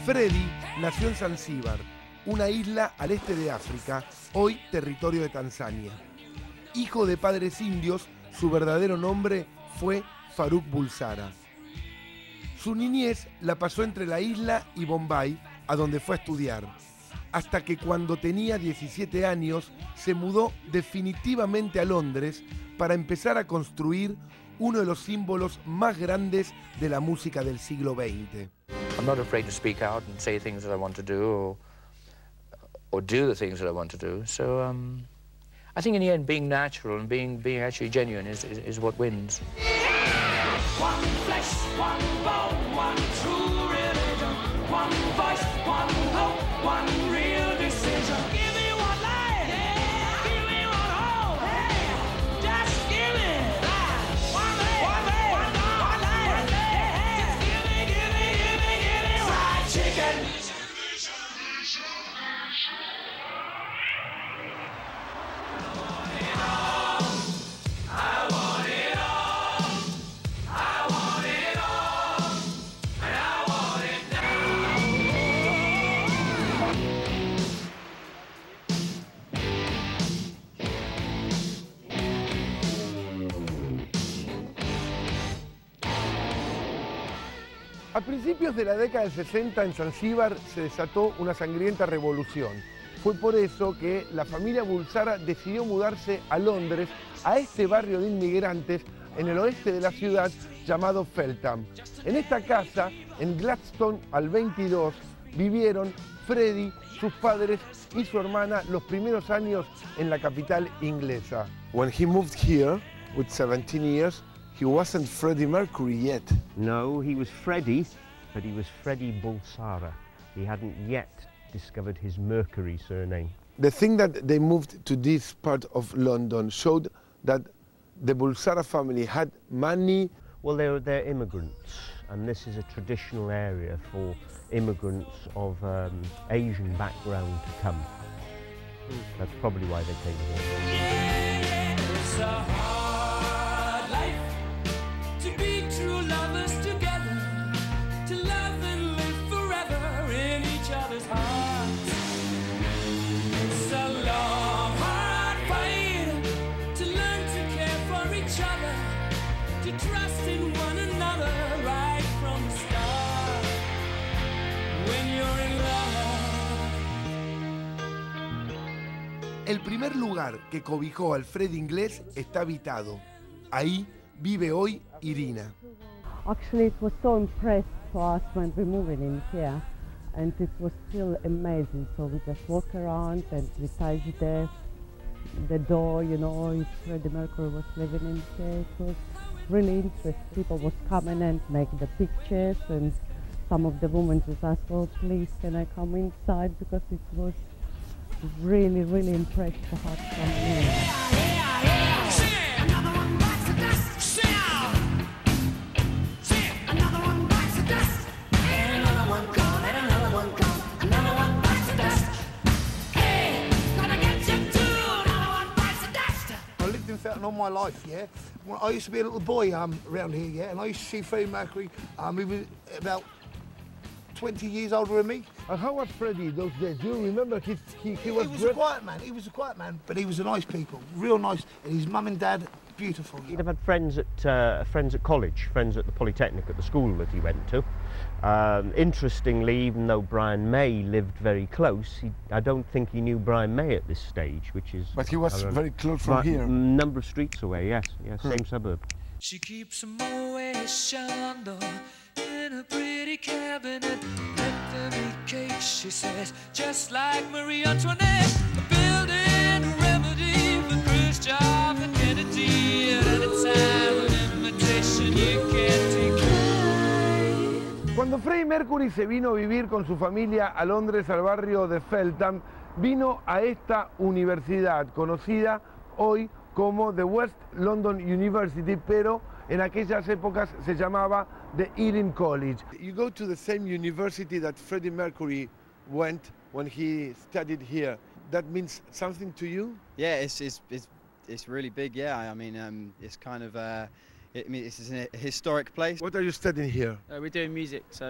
Freddie nació en Zanzíbar, una isla al este de África, hoy territorio de Tanzania. Hijo de padres indios, su verdadero nombre fue Faruk Bulsara. Su niñez la pasó entre la isla y Bombay, a donde fue a estudiar, hasta que cuando tenía 17 años se mudó definitivamente a Londres para empezar a construir uno de los símbolos más grandes de la música del siglo XX. I'm not afraid to speak out and say things that I want to do or do the things that I want to do. So I think in the end being natural and being actually genuine is what wins. One flesh, one bone, one true religion, one voice, one hope, one real decision. Give me one life, yeah. Give me one hope, hey. Just give it. One life, one life, yeah. Just give me fried chicken. A principios de la década del 60 en Zanzíbar se desató una sangrienta revolución. Fue por eso que la familia Bulsara decidió mudarse a Londres, a este barrio de inmigrantes en el oeste de la ciudad llamado Feltham. En esta casa, en Gladstone al 22, vivieron Freddie, sus padres y su hermana los primeros años en la capital inglesa. When he moved here with 17 years, he wasn't Freddie Mercury yet. No, he was Freddie, but he was Freddie Bulsara. He hadn't yet discovered his Mercury surname. The thing that they moved to this part of London showed that the Bulsara family had money. Well, they're immigrants, and this is a traditional area for immigrants of Asian background to come. That's probably why they came here. Yeah, it's a hard life. To be true lovers together, to love and live forever in each other's hearts. It's a long, hard fight to learn to care for each other, to trust in one another right from the start. When you're in love. El primer lugar que cobijó al Freddie inglés está habitado. Ahí vive hoy Irina. Actually, it was so impressed for us when we moved in here, and it was still amazing. So we just walk around and we touched the door, you know, if Freddie Mercury was living in here. It was really interesting. People was coming and make the pictures, and some of the women just asked, "Oh, please, can I come inside?" Because it was really, really impressed for her to come in. All my life, yeah. Well, I used to be a little boy around here, yeah, and I used to see Freddie Mercury. He was about 20 years older than me. And how was Freddie those days? Do you remember he was a quiet man. He was a quiet man, but he was a nice people, real nice. And his mum and dad, beautiful. He'd have had friends at college, friends at the Polytechnic, at the school that he went to. Interestingly, even though Brian May lived very close, I don't think he knew Brian May at this stage, which is... But he was very close from here. A number of streets away, yes, same suburb. She keeps a Moet Chandon in a pretty cabinet. Let them eat cake, she says, just like Marie Antoinette. Building a remedy for Khrushchev and Kennedy at any time, an invitation you can't decline. Cuando Freddie Mercury se vino a vivir con su familia a Londres, al barrio de Feltham, vino a esta universidad conocida hoy como The West London University, pero en aquellas épocas se llamaba the Ealing College. You go to the same university that Freddie Mercury went when he studied here. That means something to you? Yeah, it's really big. Yeah, I mean, it's kind of. This is a historic place. What are you studying here? We're doing music, so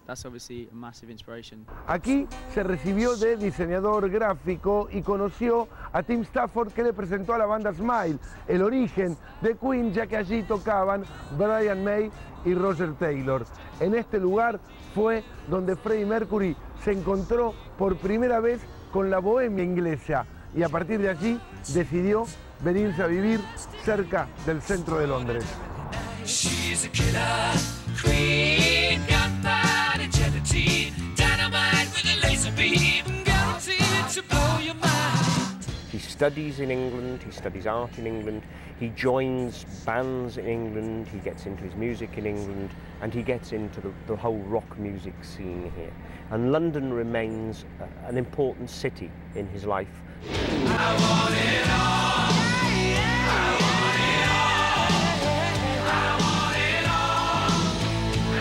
that's obviously a massive inspiration. Aquí se recibió de diseñador gráfico y conoció a Tim Stafford, que le presentó a la banda Smile, el origen de Queen, ya que allí tocaban Brian May y Roger Taylor. En este lugar fue donde Freddie Mercury se encontró por primera vez con la bohemia inglesa y a partir de allí decidió venirse a vivir cerca del centro de Londres. She's a killer queen, gunpowder, gelatine, dynamite with a laser beam, guaranteed to blow your mind. He studies in England, he studies art in England, he joins bands in England, he gets into his music in England, and he gets into the whole rock music scene here. And London remains an important city in his life. I want it all. I want it all. I want it all.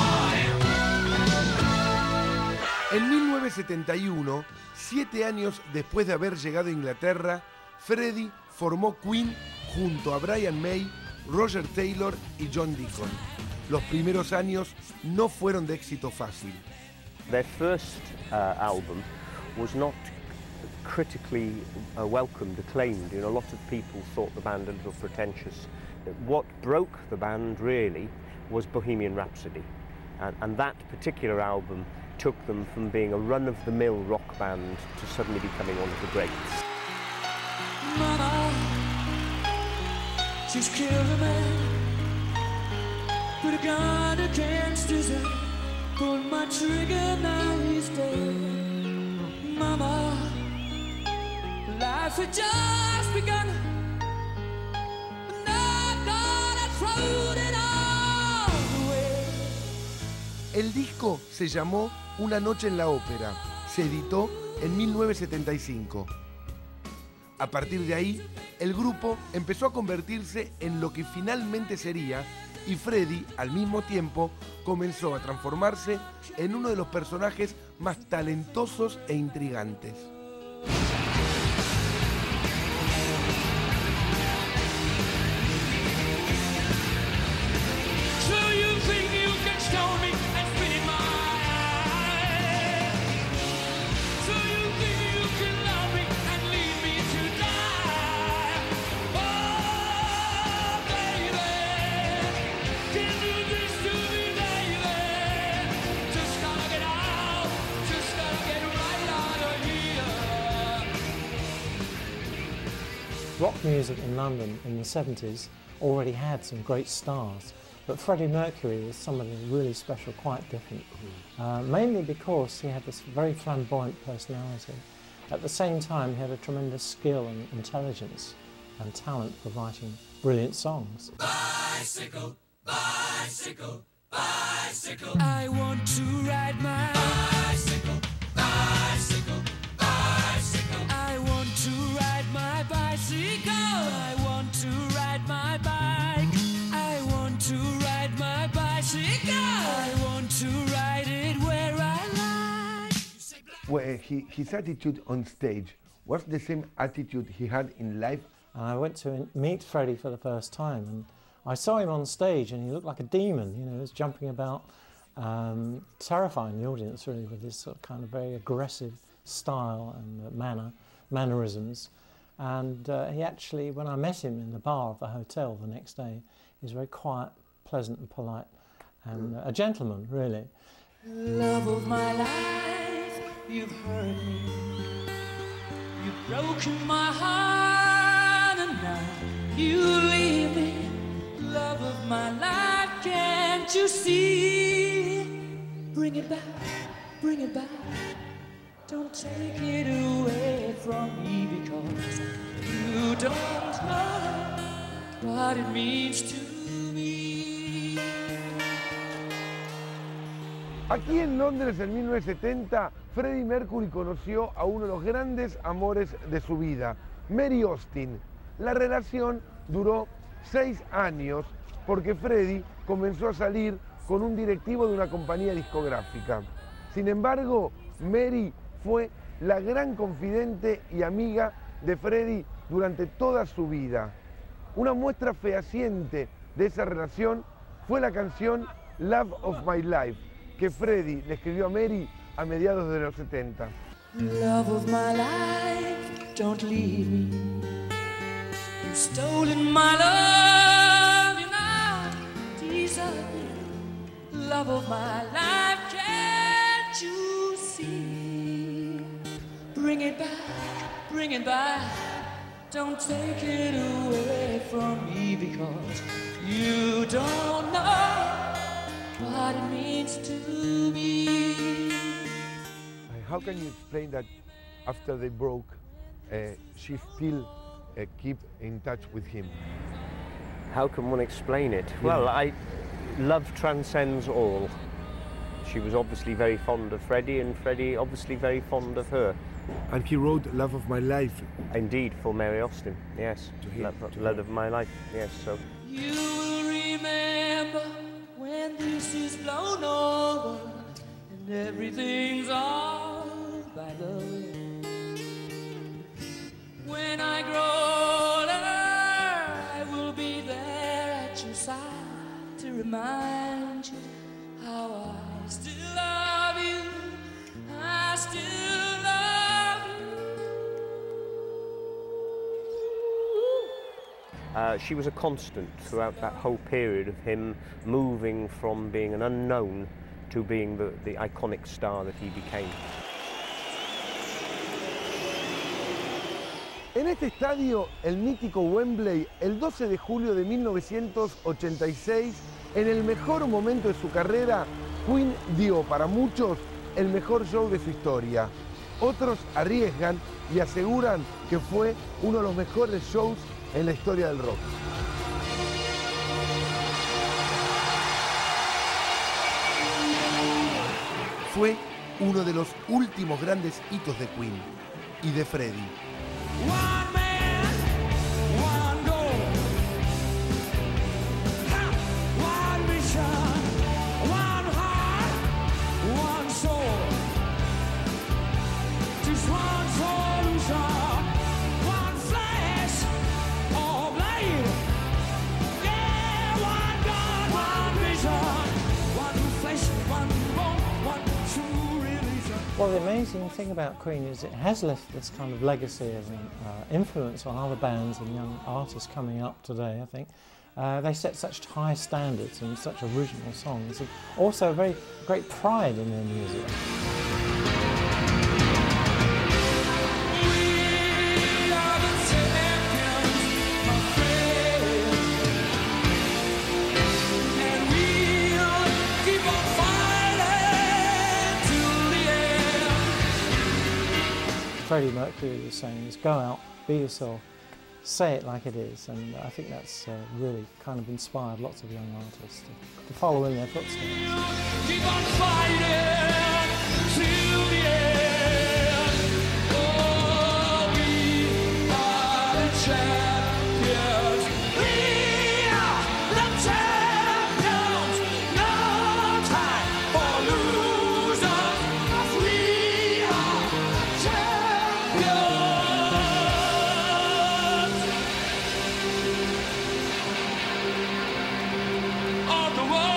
I want it. En 1971, 7 años después de haber llegado a Inglaterra, Freddie formó Queen junto a Brian May, Roger Taylor y John Deacon. Los primeros años no fueron de éxito fácil. Their first album was not critically welcomed, acclaimed. You know, a lot of people thought the band a little pretentious. What broke the band really was Bohemian Rhapsody, and that particular album took them from being a run-of-the-mill rock band to suddenly becoming one of the greats. Mama, she's killed a man, put a gun against his head, pulled my trigger, now he's dead. Mama, life had just begun, and I thought I thrown it all away. El disco se llamó Una noche en la ópera. Se editó en 1975. A partir de ahí, el grupo empezó a convertirse en lo que finalmente sería, y Freddie, al mismo tiempo, comenzó a transformarse en uno de los personajes más talentosos e intrigantes. So you think you can stone me and spit in my eye? So you think you can love me and leave me to die? Oh, baby, can you do this to me, baby? Just gotta get out, just gotta get right out of here. Rock music in London in the 70s already had some great stars, but Freddie Mercury was somebody really special, quite different, mainly because he had this very flamboyant personality. At the same time, he had a tremendous skill and intelligence and talent for writing brilliant songs. Bicycle, bicycle, bicycle. I want to ride my bicycle, bicycle, bicycle. I want to ride my bicycle. I want to ride my bike. I want to ride my bicycle. I want to ride it where I like. Well, his attitude on stage was the same attitude he had in life. And I went to meet Freddie for the first time, and I saw him on stage, and he looked like a demon. You know, he was jumping about, terrifying the audience really with this sort of kind of very aggressive style and mannerisms. And he actually, when I met him in the bar of the hotel the next day, he was very quiet, pleasant and polite, and a gentleman, really. Love of my life, you've hurt me. You've broken my heart, and now you leave me. Love of my life, can't you see? Bring it back, bring it back. Don't take it away from me, because you don't know what it means to me. Aquí en Londres en 1970, Freddie Mercury conoció a uno de los grandes amores de su vida, Mary Austin. La relación duró 6 años porque Freddie comenzó a salir con un directivo de una compañía discográfica. Sin embargo, Mary fue la gran confidente y amiga de Freddie durante toda su vida. Una muestra fehaciente de esa relación fue la canción Love of My Life, que Freddie le escribió a Mary a mediados de los 70. Love of my life, don't leave me. You've stolen my love, you now desert me. Love of my life, can't you see? Bring it back, don't take it away from me, because you don't know what it means to me. How can you explain that after they broke, she still keep in touch with him? How can one explain it? Well, love transcends all. She was obviously very fond of Freddie, and Freddie obviously very fond of her. And he wrote Love of My Life. Indeed, for Mary Austin, yes. To him, Love of My Life, yes. So. You will remember when this is blown over and everything's all by the way. When I grow older, I will be there at your side to remind you how I still love you. I still love you. She was a constant throughout that whole period of him moving from being an unknown to being the iconic star that he became. En este estadio, el mítico Wembley, el 12 de julio de 1986, en el mejor momento de su carrera, Queen dio para muchos el mejor show de su historia. Otros arriesgan y aseguran que fue uno de los mejores shows en la historia del rock. Fue uno de los últimos grandes hitos de Queen y de Freddie. One man, one goal. One mission, one heart, one soul. Just one solution, one flash of light. Yeah, one God, one vision, one flesh, one bone, one true religion. Well, the amazing thing about Queen is it has left this kind of legacy of influence on other bands and young artists coming up today, I think. They set such high standards and such original songs, and also very great pride in their music. Freddie Mercury was saying is go out, be yourself, say it like it is, and I think that's really kind of inspired lots of young artists to follow in their footsteps. Keep on fighting till the end. Oh, we are the champions. We are the champions. No time for losers. We are champions. Of the world.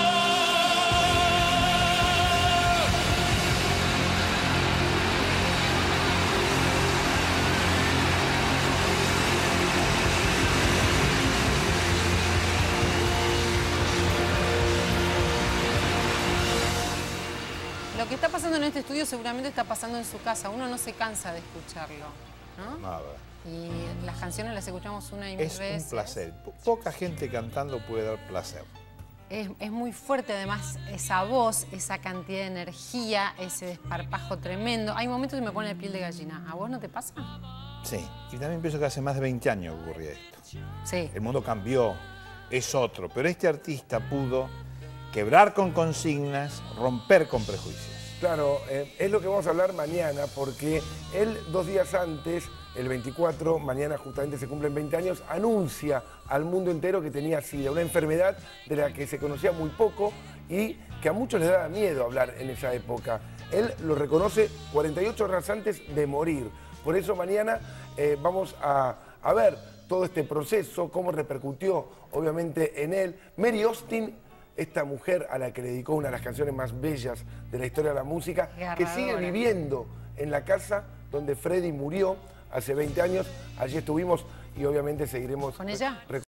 Lo que está pasando en este estudio seguramente está pasando en su casa. Uno no se cansa de escucharlo, ¿no? Nada. Y las canciones las escuchamos una y mil veces. Es un placer. Poca gente cantando puede dar placer. Es muy fuerte además esa voz, esa cantidad de energía, ese desparpajo tremendo. Hay momentos que me pone la piel de gallina. ¿A vos no te pasa? Sí, y también pienso que hace más de 20 años que ocurría esto. Sí. El mundo cambió, es otro, pero este artista pudo quebrar con consignas, romper con prejuicios. Claro, es lo que vamos a hablar mañana, porque él 2 días antes, el 24, mañana justamente se cumplen 20 años, anuncia al mundo entero que tenía SIDA, una enfermedad de la que se conocía muy poco y que a muchos les daba miedo hablar en esa época. Él lo reconoce 48 horas antes de morir. Por eso mañana vamos a ver todo este proceso, cómo repercutió obviamente en él. Mary Austin esta mujer a la que le dedicó una de las canciones más bellas de la historia de la música, que sigue viviendo en la casa donde Freddie murió hace 20 años. Allí estuvimos y obviamente seguiremos... ¿Con ella?